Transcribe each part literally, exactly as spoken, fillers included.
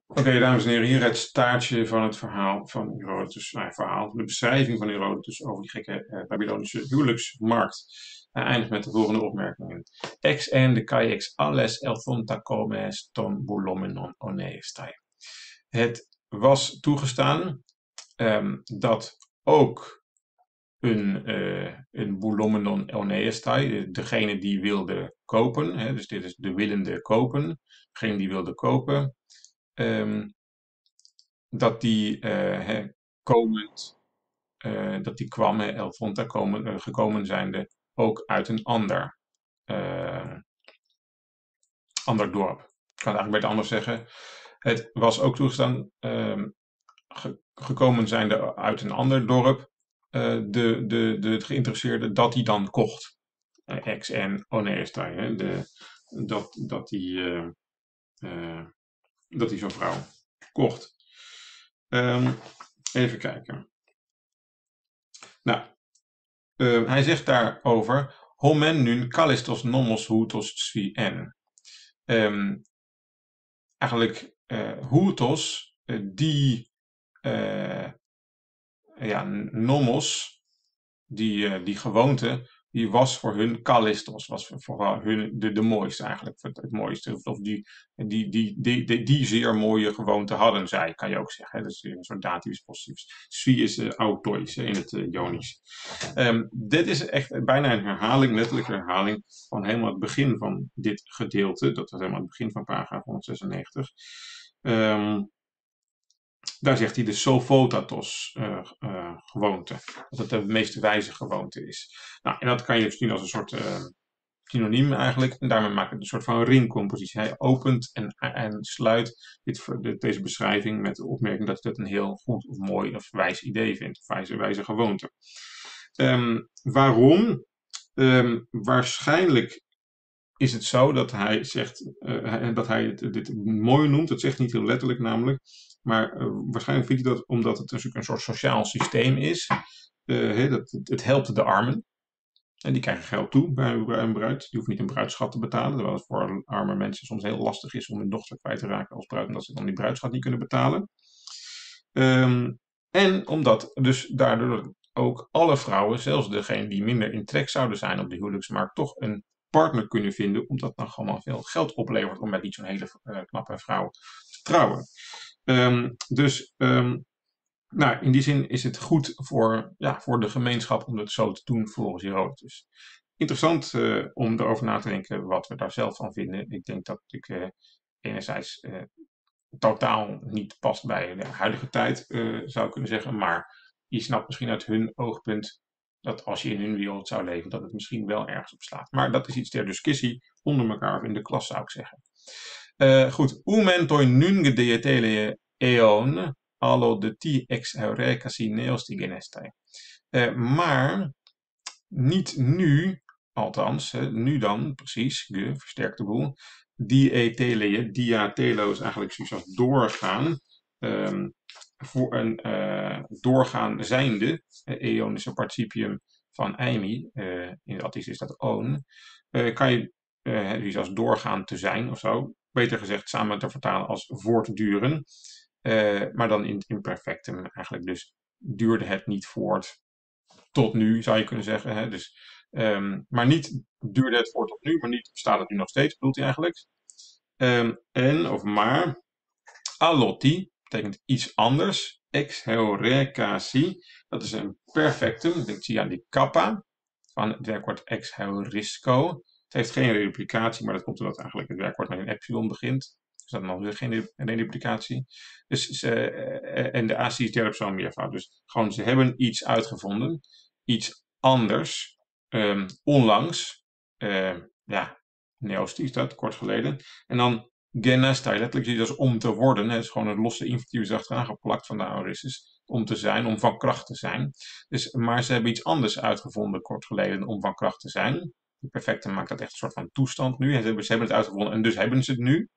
Oké, okay, dames en heren, hier het staartje van het verhaal van Herodotus. Nou, verhaal, de beschrijving van Herodotus over die gekke eh, Babylonische huwelijksmarkt. Hij eindigt met de volgende opmerkingen. Ex en de kaiex alles elfonta comes ton boulomenon oneestai. Het was toegestaan um, dat ook een, uh, een boulomenon oneestai, degene die wilde kopen, hè, dus dit is de willende kopen, degene die wilde kopen, um, dat die uh, hè, komend, uh, dat die kwam, hè, Elfonta komen, uh, gekomen zijnde, ook uit een ander, uh, ander dorp. Ik kan het eigenlijk beter anders zeggen. Het was ook toegestaan, uh, ge gekomen zijnde uit een ander dorp, uh, de, de, de, het geïnteresseerde, dat hij dan kocht. Uh, ex en oneestai, hè, de, dat, dat die, uh, uh, dat die zo'n vrouw kocht. Um, even kijken. Nou, uh, hij zegt daarover: Homen nun kalistos nomos hutos sui en. Um, eigenlijk, uh, hutos, uh, die, uh, ja, nomos, die, uh, die gewoonte, die was voor hun kalistos, was voor, voor hun de, de mooiste eigenlijk, het, het mooiste, of die, die, die, die, die, die zeer mooie gewoonte hadden zij, kan je ook zeggen. Dat is een soort dativus possessiefs. Sui is uh, autois in het uh, Jonisch. Um, dit is echt bijna een herhaling, letterlijke herhaling, van helemaal het begin van dit gedeelte. Dat was helemaal het begin van paragraaf honderdzesennegentig. Um, Daar zegt hij de sophotatos uh, uh, gewoonte. Dat het de meest wijze gewoonte is. Nou, en dat kan je zien als een soort uh, synoniem eigenlijk. En daarmee maakt het een soort van ringcompositie. Hij opent en, en sluit dit, deze beschrijving met de opmerking dat hij dat een heel goed of mooi of wijs idee vindt. Of wijze, wijze gewoonte. Um, waarom? Um, waarschijnlijk is het zo dat hij zegt uh, dat hij het, dit mooi noemt. Dat zegt niet heel letterlijk namelijk. Maar uh, waarschijnlijk vindt hij dat omdat het natuurlijk een soort sociaal systeem is. Uh, he, dat, het helpt de armen. En die krijgen geld toe bij een bruid. Die hoeft niet een bruidschat te betalen. Terwijl het voor arme mensen soms heel lastig is om hun dochter kwijt te raken als bruid. Omdat ze dan die bruidschat niet kunnen betalen. Um, en omdat dus daardoor ook alle vrouwen, zelfs degene die minder in trek zouden zijn op de huwelijksmarkt, toch een partner kunnen vinden. Omdat dan gewoon veel geld oplevert om met niet zo'n hele uh, knappe vrouw te trouwen. Um, dus um, nou, in die zin is het goed voor, ja, voor de gemeenschap om het zo te doen volgens Herodotus. Interessant uh, om erover na te denken wat we daar zelf van vinden. Ik denk dat ik uh, enerzijds uh, totaal niet past bij de huidige tijd, uh, zou kunnen zeggen. Maar je snapt misschien uit hun oogpunt dat als je in hun wereld zou leven, dat het misschien wel ergens op slaat. Maar dat is iets ter discussie onder elkaar of in de klas, zou ik zeggen. Uh, goed, Umen toi nun gedeetele eon allo de ti ex heurekasi neosti genestai. Uh, maar niet nu, althans, hè, nu dan, precies, ge, versterkt de boel. Dietele, diatelo is eigenlijk zoals doorgaan. Um, voor een uh, doorgaan zijnde, uh, eon is een participium van eimi, uh, in het Attisch is dat oon, uh, kan je uh, dus als doorgaan te zijn of zo, beter gezegd samen te vertalen als voortduren, uh, maar dan in het imperfectum eigenlijk, dus duurde het niet voort tot nu, zou je kunnen zeggen. Hè? Dus, um, maar niet duurde het voort tot nu, maar niet bestaat het nu nog steeds, bedoelt hij eigenlijk. Um, en, of maar, allotti betekent iets anders. Ex heurekasi, dat is een perfectum. Ik zie aan die kappa van het werkwoord ex heurisco. Het heeft geen reduplicatie, maar dat komt omdat eigenlijk het werkwoord met een epsilon begint. Dus dat is dan geen reduplicatie. Dus, uh, en de asi is derde persoon meervoud. Dus gewoon, ze hebben iets uitgevonden. Iets anders. Um, onlangs. Uh, ja, neosti is dat, kort geleden. En dan genesta, letterlijk zie je dat als om te worden. Het is gewoon een losse infinitus achteraan geplakt van de aorissus. Om te zijn, om van kracht te zijn. Dus, maar ze hebben iets anders uitgevonden kort geleden om van kracht te zijn. De perfecte maakt dat echt een soort van toestand nu. En ze hebben, ze hebben het uitgevonden en dus hebben ze het nu.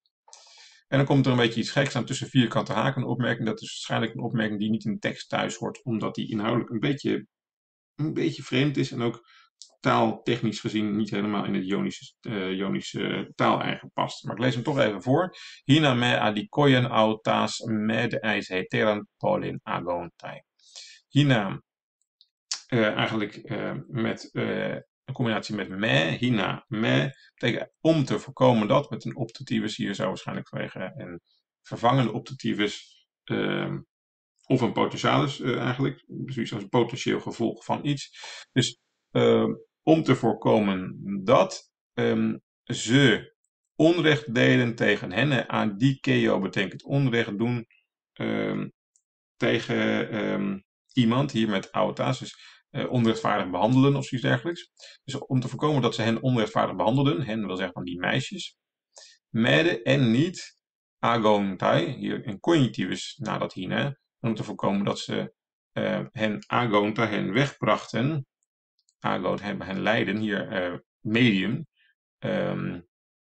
En dan komt er een beetje iets geks aan tussen vierkante haken. Een opmerking, dat is waarschijnlijk een opmerking die niet in de tekst thuis hoort. Omdat die inhoudelijk een beetje, een beetje vreemd is. En ook taaltechnisch gezien niet helemaal in het Ionische, uh, Ionische taaleigen past. Maar ik lees hem toch even voor. Hina me adikoyen autas med eis heteran polin agontai. Hina, uh, eigenlijk uh, met uh, een combinatie met me, hina, me, betekent om te voorkomen dat, met een optativus hier zou waarschijnlijk vanwege een vervangende optativus, uh, of een potentialis uh, eigenlijk, zoiets als een potentieel gevolg van iets. Dus uh, om te voorkomen dat um, ze onrecht deden tegen hen, adikeo betekent onrecht doen um, tegen um, iemand, hier met autas, dus uh, onrechtvaardig behandelen of zoiets dergelijks. Dus om te voorkomen dat ze hen onrechtvaardig behandelden, hen wil zeggen van die meisjes, mede en niet agontai, hier een conjunctivus nadat hine, om te voorkomen dat ze uh, hen agonta, hen wegbrachten, agot hebben hen leiden, hier uh, medium, um,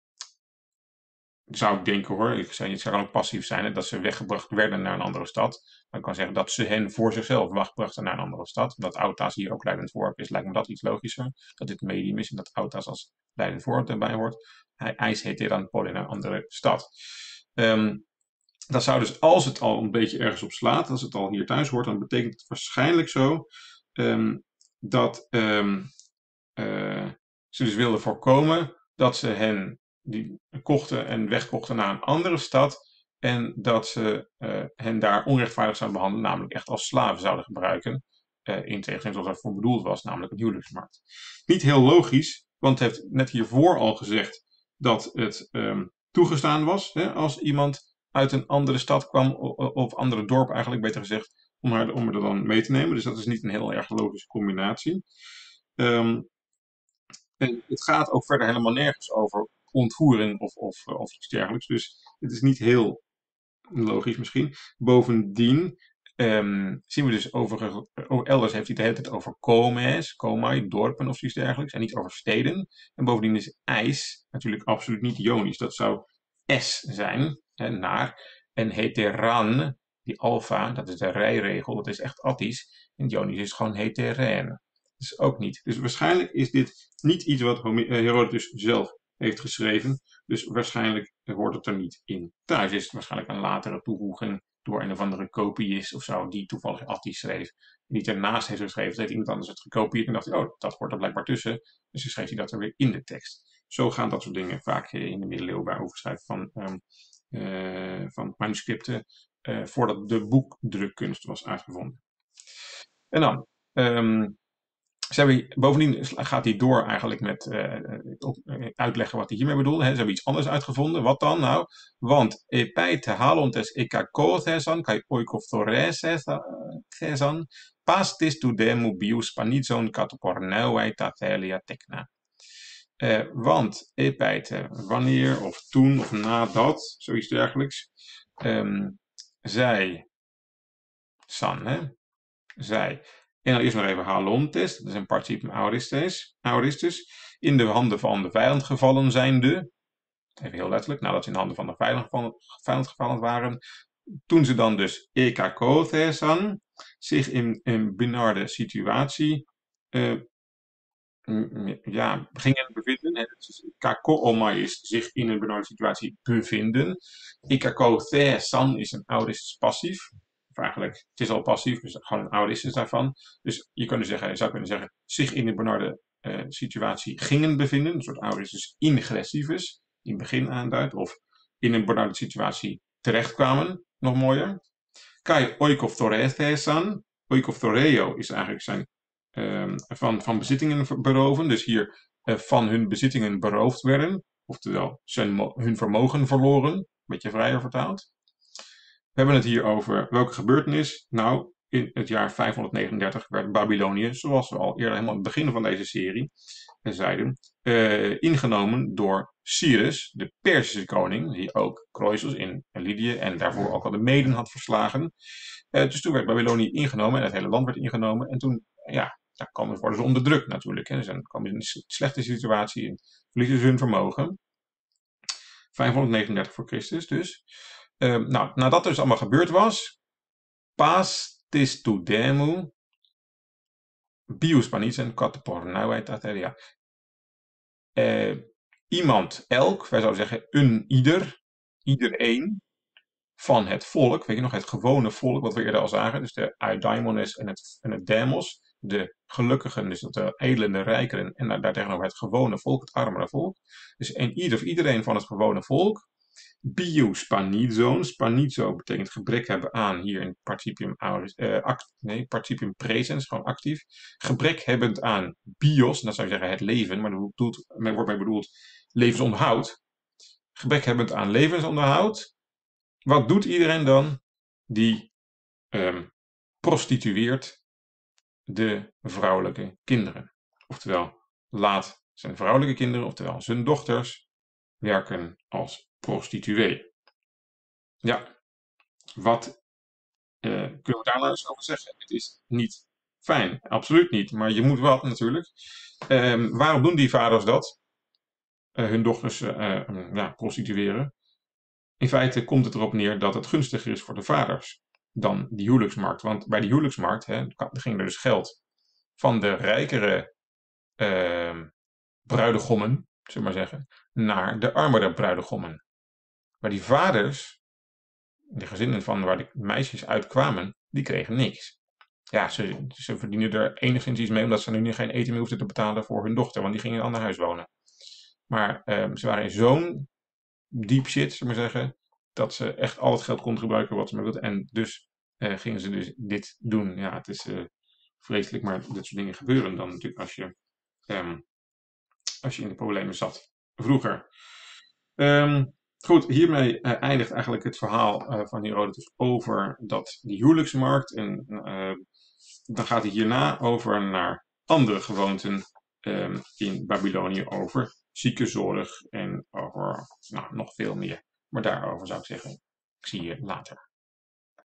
zou ik denken hoor, ik zou, het zou ook passief zijn, hè, dat ze weggebracht werden naar een andere stad. Maar ik kan zeggen dat ze hen voor zichzelf wegbrachten naar een andere stad. Omdat autas hier ook leidend voorwerp is, lijkt me dat iets logischer. Dat dit medium is en dat autas als leidend voorwerp erbij hoort. Hij eis heteran polin naar een andere stad. Um, dat zou dus, als het al een beetje ergens op slaat, als het al hier thuis hoort, dan betekent het waarschijnlijk zo um, dat um, uh, ze dus wilden voorkomen dat ze hen die kochten en wegkochten naar een andere stad en dat ze uh, hen daar onrechtvaardig zouden behandelen, namelijk echt als slaven zouden gebruiken, uh, in tegenstelling tot wat er voor bedoeld was, namelijk een huwelijksmarkt. Niet heel logisch, want het heeft net hiervoor al gezegd dat het um, toegestaan was, hè, als iemand uit een andere stad kwam, of andere dorp eigenlijk, beter gezegd, om haar, om haar er dan mee te nemen. Dus dat is niet een heel erg logische combinatie. Um, en het gaat ook verder helemaal nergens over ontvoering of, of, of iets dergelijks. Dus het is niet heel logisch misschien. Bovendien um, zien we dus over, oh, elders heeft hij het de hele tijd over comes, comai, dorpen of iets dergelijks. En niet over steden. En bovendien is ijs natuurlijk absoluut niet Ionisch. Dat zou S zijn, hè, naar. En heteran, die alfa, dat is de rijregel, dat is echt attisch. En Ionisch is gewoon heterene. Dus ook niet. Dus waarschijnlijk is dit niet iets wat Herodotus zelf heeft geschreven. Dus waarschijnlijk hoort het er niet in thuis. Is het waarschijnlijk een latere toevoeging door een of andere kopiist of zo, die toevallig Attisch schreef. En die ernaast heeft geschreven. Heeft iemand anders het gekopieerd en dacht hij, oh, dat hoort er blijkbaar tussen. Dus dan schreef hij dat er weer in de tekst. Zo gaan dat soort dingen vaak in de middeleeuwen bij overschrijven van, um, uh, van manuscripten, uh, voordat de boekdrukkunst was uitgevonden. En dan, um, Ze hebben, bovendien gaat hij door eigenlijk met uh, uitleggen wat hij hiermee bedoelde. Hè. Ze hebben iets anders uitgevonden. Wat dan? Nou, want epeite halontes ekakothesan kai oikophthoresesan pastis tu demu bius panizon katoporneuai tathelia tekna. Uh, want epeite, wanneer of toen of nadat, zoiets dergelijks, um, zij, san, hè, zij... En dan eerst nog even halontes, dat is een participium aoristes, aoristus, in de handen van de vijand gevallen zijnde, even heel letterlijk, nadat ze in de handen van de vijand gevallen, vijand gevallen waren, toen ze dan dus ekakothesan, zich in een benarde situatie uh, ja, gingen bevinden. Kakoomai is zich in een benarde situatie bevinden. Ekakothesan is een aoristus passief. Of eigenlijk, het is al passief, dus gewoon een aoristus daarvan. Dus je, kunnen zeggen, je zou kunnen zeggen, zich in een benarde uh, situatie gingen bevinden. Een soort aoristus ingressivus, die in het begin aanduidt. Of in een benarde situatie terechtkwamen, nog mooier. Kai oikophthorethesan. Oikopthoreo is eigenlijk zijn uh, van, van bezittingen beroven. Dus hier uh, van hun bezittingen beroofd werden. Oftewel zijn, hun vermogen verloren. Een beetje vrijer vertaald. We hebben het hier over welke gebeurtenis? Nou, in het jaar vijfhonderdnegenendertig werd Babylonië, zoals we al eerder helemaal aan het begin van deze serie zeiden, uh, ingenomen door Cyrus, de Perzische koning, die ook Croesus in Lydië en daarvoor ook al de Meden had verslagen. Uh, dus toen werd Babylonië ingenomen en het hele land werd ingenomen. En toen, ja, daar komen, worden ze onderdrukt natuurlijk. Hè. Ze komen in een slechte situatie en verliezen ze hun vermogen. vijfhonderdnegenendertig voor Christus dus. Uh, nou, nadat dus allemaal gebeurd was, pastis tu demu, bios panisen kat pornauai tateria. Uh, iemand, elk, wij zouden zeggen een ieder, iedereen van het volk, weet je nog, het gewone volk, wat we eerder al zagen, dus de eudaimones en het, en het demos, de gelukkigen, dus de edelen, de rijkeren, en daartegenover het gewone volk, het armere volk. Dus een ieder of iedereen van het gewone volk. Bio spanizo. Spanizo betekent gebrek hebben aan, hier in participium, uh, act, nee, participium presens, gewoon actief. Gebrek hebbend aan bios, dat zou je zeggen het leven, maar er wordt mee bedoeld levensonderhoud. Gebrek hebbend aan levensonderhoud. Wat doet iedereen dan? Die um, prostitueert de vrouwelijke kinderen. Oftewel, laat zijn vrouwelijke kinderen, oftewel zijn dochters, werken als prostituee. Ja, wat uh, kunnen we daar nou eens over zeggen? Het is niet fijn, absoluut niet, maar je moet wat natuurlijk. Um, waarom doen die vaders dat? Uh, hun dochters uh, uh, ja, prostitueren. In feite komt het erop neer dat het gunstiger is voor de vaders dan die huwelijksmarkt. Want bij die huwelijksmarkt hè, ging er dus geld van de rijkere uh, bruidegommen, zullen we maar zeggen, naar de armere bruidegommen. Maar die vaders, de gezinnen van waar de meisjes uitkwamen, die kregen niks. Ja, ze, ze verdienen er enigszins iets mee, omdat ze nu geen eten meer hoefden te betalen voor hun dochter, want die ging in een ander huis wonen. Maar uh, ze waren in zo'n deep shit, zullen we maar zeggen, dat ze echt al het geld konden gebruiken wat ze maar wilden. En dus uh, gingen ze dus dit doen. Ja, het is uh, vreselijk, maar dit soort dingen gebeuren dan natuurlijk als je, um, als je in de problemen zat. Vroeger. Um, goed, hiermee uh, eindigt eigenlijk het verhaal uh, van Herodotus over dat, die huwelijksmarkt. En uh, dan gaat hij hierna over naar andere gewoonten um, in Babylonië, over ziekenzorg en over nou, nog veel meer. Maar daarover zou ik zeggen, ik zie je later.